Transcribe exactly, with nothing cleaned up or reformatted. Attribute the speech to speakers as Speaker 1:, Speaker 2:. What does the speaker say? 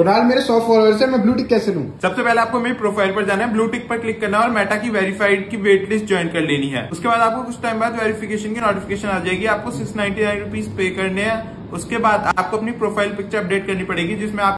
Speaker 1: कुणाल मेरे सौ फॉलोअर्स है, मैं ब्लू टिक कैसे लूं?
Speaker 2: सबसे पहले आपको मेरी प्रोफाइल पर जाना है, ब्लू टिक पर क्लिक करना है और मेटा की वेरीफाइड की वेट लिस्ट ज्वाइन कर लेनी है। उसके बाद आपको कुछ टाइम बाद वेरिफिकेशन की नोटिफिकेशन आ जाएगी, आपको सिक्स नाइन्टी नाइन रुपीज पे करने हैं। उसके बाद आपको अपनी प्रोफाइल पिक्चर अपडेट करनी पड़ेगी जिसमें आप